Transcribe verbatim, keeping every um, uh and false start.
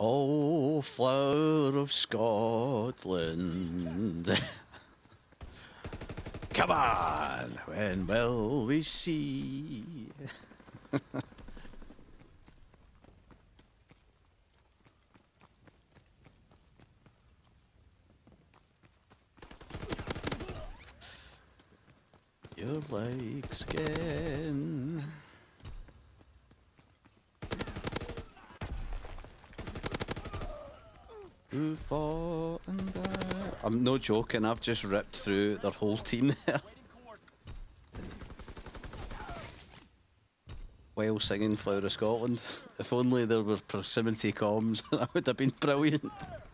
Oh, flower of Scotland. Come on, when will we see? You're like skin. Who fought and died? I'm no joking, I've just ripped through their whole team there. While singing Flower of Scotland. If only there were proximity comms, that would have been brilliant.